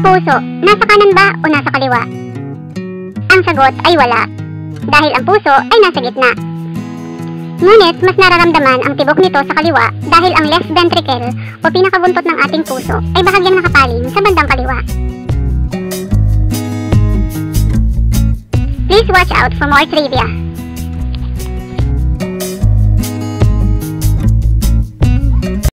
puso, nasa kanan ba o nasa kaliwa? Ang sagot ay wala, dahil ang puso ay nasa gitna. Ngunit mas nararamdaman ang tibok nito sa kaliwa dahil ang left ventricle o pinakabuntot ng ating puso ay bahagyang nakapaling sa bandang kaliwa. Please watch out for more trivia.